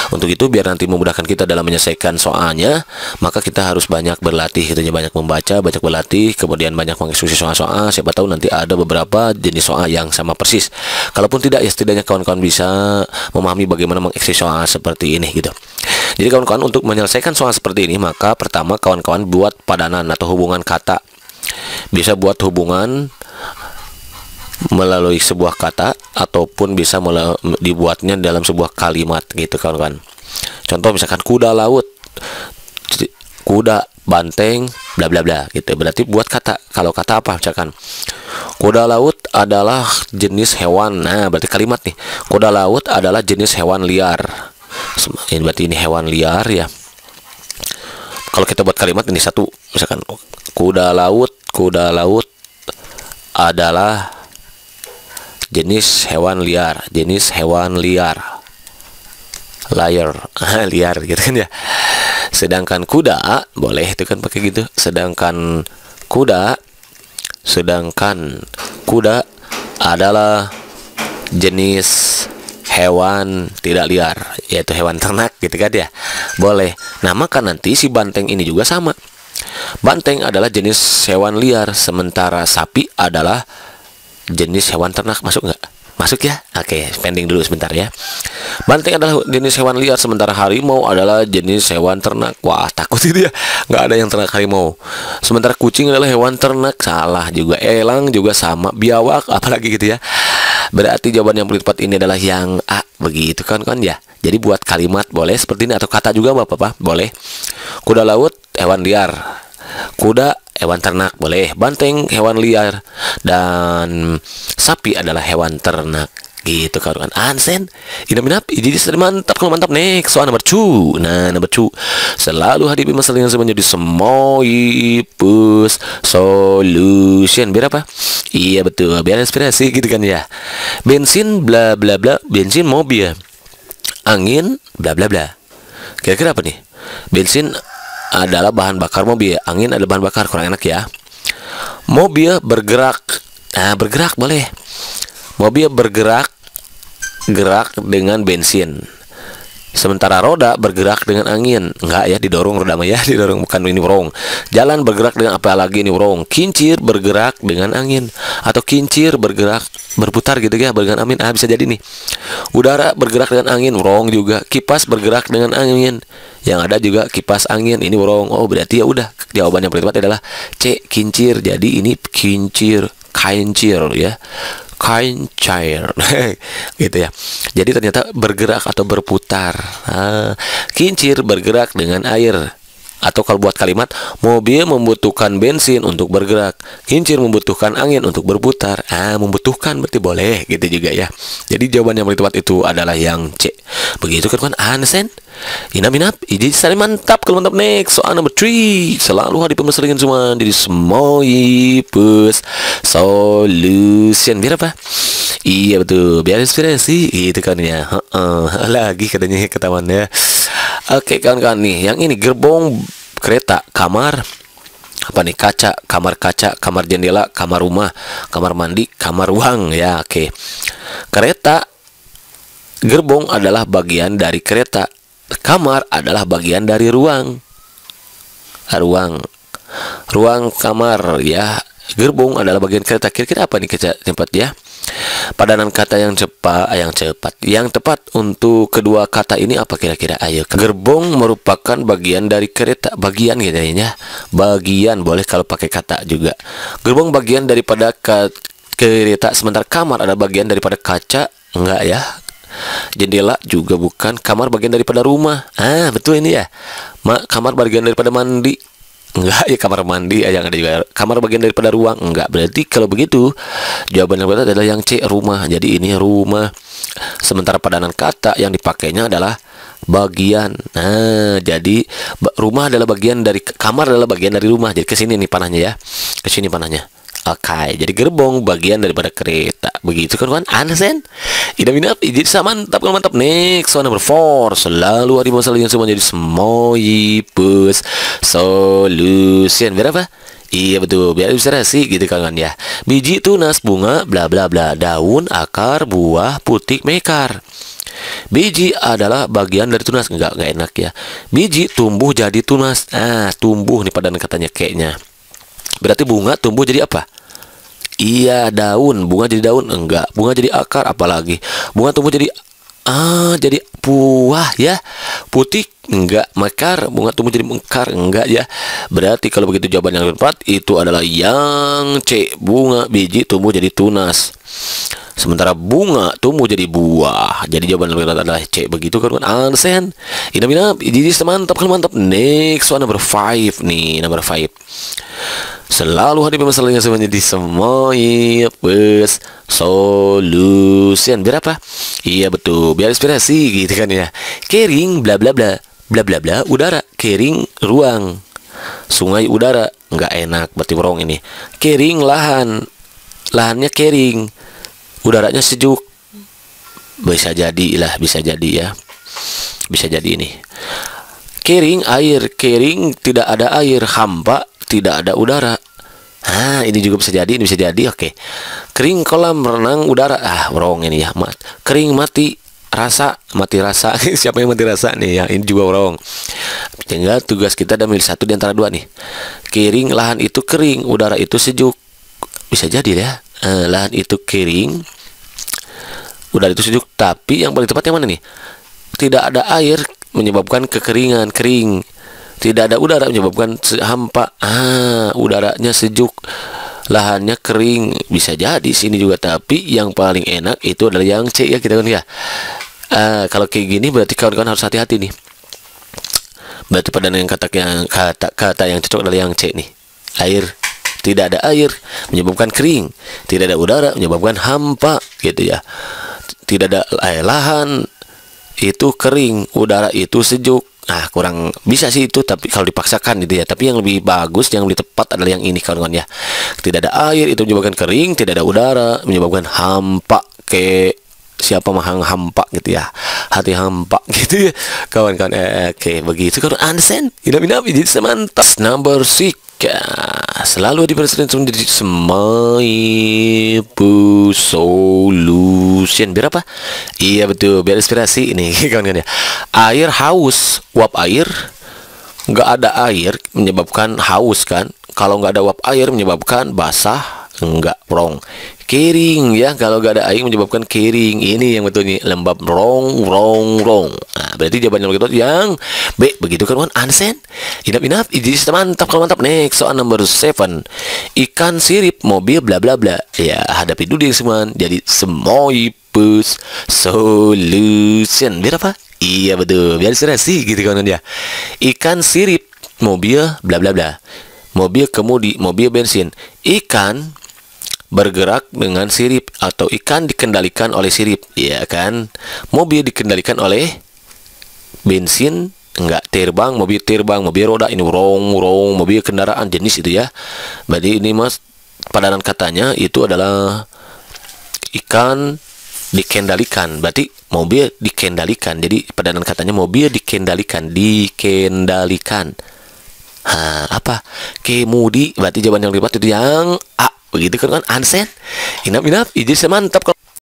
Untuk itu biar nanti memudahkan kita dalam menyelesaikan soalnya, maka kita harus banyak berlatih, gitu ya, banyak membaca, banyak berlatih, kemudian banyak mengeksekusi soal-soal. Siapa tahu nanti ada beberapa jenis soal yang sama persis. Kalaupun tidak, ya setidaknya kawan-kawan bisa memahami bagaimana mengeksekusi soal seperti ini gitu. Jadi kawan-kawan, untuk menyelesaikan soal seperti ini, maka pertama kawan-kawan buat padanan atau hubungan kata. Bisa buat hubungan melalui sebuah kata ataupun bisa dibuatnya dalam sebuah kalimat gitu kawan-kawan. Contoh misalkan kuda laut, kuda, banteng, bla bla bla gitu. Berarti buat kata. Kalau kata apa? Misalkan kuda laut adalah jenis hewan. Nah, berarti kalimat nih. Kuda laut adalah jenis hewan liar. Ini berarti ini hewan liar ya. Kalau kita buat kalimat ini satu, misalkan kuda laut adalah jenis hewan liar, liar, liar gitu kan ya. Sedangkan kuda boleh itu kan pakai gitu. Sedangkan kuda adalah jenis hewan tidak liar, yaitu hewan ternak gitu kan ya. Boleh. Nah, maka nanti si banteng ini juga sama. Banteng adalah jenis hewan liar, sementara sapi adalah jenis hewan ternak. Masuk nggak? Masuk ya? Oke, pending dulu sebentar ya. Banteng adalah jenis hewan liar, sementara harimau adalah jenis hewan ternak. Wah, takut itu ya. Nggak ada yang ternak harimau. Sementara kucing adalah hewan ternak. Salah juga. Elang juga sama. Biawak, apalagi gitu ya. Berarti jawaban yang paling tepat ini adalah yang A. Begitu kan ya. Jadi buat kalimat boleh seperti ini, atau kata juga Bapak boleh. Kuda laut hewan liar, kuda hewan ternak boleh, banteng hewan liar, dan sapi adalah hewan ternak gitu kan. Ansen ini minap jadi mantap. Kalau mantap next soal nomor 2. Nah, nomor 2, selalu hadapi masalah yang menjadi semoipus solution. Biar apa? Iya betul, biar inspirasi gitu kan ya. Bensin bla bla bla, bensin mobil, angin bla bla bla. Kira-kira apa nih? Bensin adalah bahan bakar mobil, angin adalah bahan bakar. Kurang enak ya. Mobil bergerak. Nah, bergerak boleh. Mobil bergerak dengan bensin, sementara roda bergerak dengan angin. Enggak ya, didorong roda mah ya, didorong, bukan ini wrong. Jalan bergerak dengan apa lagi ini wrong. Kincir bergerak dengan angin, atau kincir bergerak berputar gitu ya, dengan angin. Bisa jadi nih. Udara bergerak dengan angin, wrong juga. Kipas bergerak dengan angin, yang ada juga kipas angin, ini wrong. Oh, berarti ya udah, jawaban yang paling tepat adalah C, kincir. Jadi ini kincir ya, kincir gitu ya. Jadi ternyata bergerak atau berputar. Kincir bergerak dengan air. Atau kalau buat kalimat, mobil membutuhkan bensin untuk bergerak, kincir membutuhkan angin untuk berputar. Membutuhkan berarti boleh gitu juga ya. Jadi jawaban yang paling tepat itu adalah yang C. Begitu kan Ansen? Inap ini sari mantap. Kalau mantap next soal nomor 3, selalu hadapi permasalahan semua jadi semoipus solution. Biar apa? Iya betul, biar inspirasi gitu kan ya. Lagi katanya ketahuan ya. Oke kawan-kawan nih, yang ini gerbong kereta, kamar apa nih, kaca, kamar jendela, kamar rumah, kamar mandi, kamar ruang ya. Oke. Kereta, gerbong adalah bagian dari kereta. Kamar adalah bagian dari ruang. Ruang kamar ya. Gerbong adalah bagian kereta. Kira-kira apa nih tempat ya? Padanan kata yang tepat untuk kedua kata ini apa kira-kira? Ayo. Gerbong merupakan bagian dari kereta. Bagian gitu ya. Bagian boleh kalau pakai kata juga. Gerbong bagian daripada kereta, sementara kamar adalah bagian daripada kaca. Enggak ya. Jendela juga bukan. Kamar bagian daripada rumah. Betul ini ya. Kamar bagian daripada mandi. Enggak ya, kamar mandi yang ada juga. Kamar bagian daripada ruang. Enggak. Berarti kalau begitu jawaban yang benar adalah yang C, rumah. Jadi ini rumah. Sementara padanan kata yang dipakainya adalah bagian. Nah, jadi rumah adalah bagian dari kamar, adalah bagian dari rumah. Jadi ke sini nih panahnya ya. Ke sini panahnya. Oke, jadi gerbong bagian daripada kereta. Begitu kan Ansen? Idam-idam, jadi sama mantap. Next, soal nomor 4. Selalu ada masalah yang semua jadi semoipus solution. Biar apa? Iya betul, biar ilustrasi gitu kan ya. Biji, tunas, bunga, bla bla bla, daun, akar, buah, putik, mekar. Biji adalah bagian dari tunas. Enggak enak ya. Biji tumbuh jadi tunas. Tumbuh nih padanan katanya kayaknya. Berarti bunga tumbuh jadi apa? Iya, daun. Bunga jadi daun. Enggak. Bunga jadi akar. Apalagi bunga tumbuh jadi buah ya. Putik enggak. Mekar, bunga tumbuh jadi mekar enggak ya. Berarti kalau begitu jawaban yang tepat itu adalah yang C. Bunga biji tumbuh jadi tunas, sementara bunga tumbuh jadi buah. Jadi jawaban yang tepat adalah C. Begitu kan? Understand? Inap jadi mantap kalau mantap. Next one, number 5 nih, number 5. Selalu hadir masalahnya semuanya di semua bus solution. Biar apa? Iya betul, biar inspirasi gitu kan ya. Kering bla bla bla, bla bla bla udara. Kering ruang, sungai udara. Nggak enak, berarti wrong ini. Kering lahan, lahannya kering, udaranya sejuk. Bisa jadi lah, bisa jadi ya. Bisa jadi ini. Kering air, kering tidak ada air, hampa tidak ada udara. Ini juga bisa jadi, ini bisa jadi. Oke. Kering kolam renang udara. Wrong ini ya. Kering mati rasa, mati rasa. Siapa yang mati rasa nih ya? Ini juga wrong. Tinggal tugas kita ada milih satu di antara dua nih. Kering lahan itu kering, udara itu sejuk. Bisa jadi ya. Lahan itu kering, udara itu sejuk. Tapi yang paling tepat yang mana nih? Tidak ada air menyebabkan kekeringan, kering. Tidak ada udara menyebabkan hampa. Udaranya sejuk, lahannya kering. Bisa jadi sini juga, tapi yang paling enak itu adalah yang C ya, kita kan ya. Kalau kayak gini berarti kawan-kawan harus hati-hati nih. Berarti pada yang kata yang cocok adalah yang C nih. Air, tidak ada air menyebabkan kering, tidak ada udara menyebabkan hampa gitu ya. Tidak ada lahan itu kering, udara itu sejuk. Kurang bisa sih itu, tapi kalau dipaksakan gitu ya. Tapi yang lebih bagus, yang lebih tepat adalah yang ini kawan-kawan ya. Tidak ada air itu menyebabkan kering, tidak ada udara menyebabkan hampa. Siapa mahang hampa gitu ya, hati hampa gitu ya kawan-kawan. Oke, begitu kan. Understand? Inap jadi semantap. Number 6. Selalu dipersesuaikan di Semaipu Solution. Biar apa? Iya betul, biar inspirasi ini kawan-kawan ya. Air haus, uap air. Nggak ada air menyebabkan haus kan. Kalau nggak ada uap air menyebabkan basah. Enggak, wrong. Kering ya, kalau nggak ada air menyebabkan kering. Ini yang betul nih, lembab. Wrong. Berarti jawaban yang betul yang B. Begitu kan, understand? Inap jadi mantap kalau mantap. Next, soal number 7. Ikan sirip mobil bla bla bla. Ya, hadapi dulu yang semua. Jadi Semaipu Solution. Biar apa? Iya betul, biar serasi gitu kan ya. Ikan sirip mobil bla bla bla. Mobil kemudi, mobil bensin. Ikan bergerak dengan sirip, atau ikan dikendalikan oleh sirip, ya kan? Mobil dikendalikan oleh bensin. Enggak, terbang, mobil roda. Ini wrong, mobil kendaraan jenis itu ya. Berarti ini mas, padanan katanya itu adalah ikan dikendalikan. Berarti mobil dikendalikan. Jadi padanan katanya mobil dikendalikan. Apa? Kemudi. Berarti jawaban yang tepat itu yang A. Begitu kan, understand? Inap, jadi semantap kalau